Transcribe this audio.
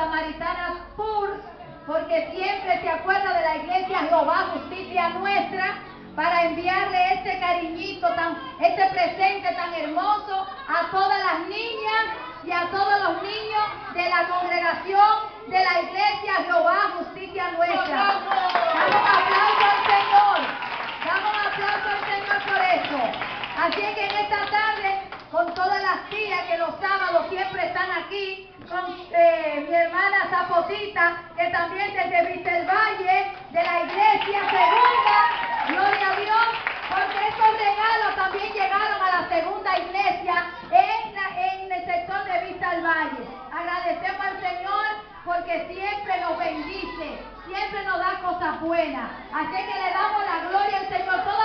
Samaritana Tours, porque siempre se acuerda de la iglesia Jehová Justicia Nuestra, para enviarle este cariñito, este presente tan hermoso a todas las niñas y a todos los niños de la congregación de la iglesia Jehová Justicia Nuestra. Damos un aplauso al Señor. Damos un aplauso al Señor por eso. Así es que en esta tarde, con todas las tías que los sábados siempre están aquí, con mi hermana Zapotita, que también desde Vista el Valle, de la iglesia segunda, gloria a Dios, porque estos regalos también llegaron a la segunda iglesia en el sector de Vista al Valle. Agradecemos al Señor porque siempre nos bendice, siempre nos da cosas buenas. Así que le damos la gloria al Señor.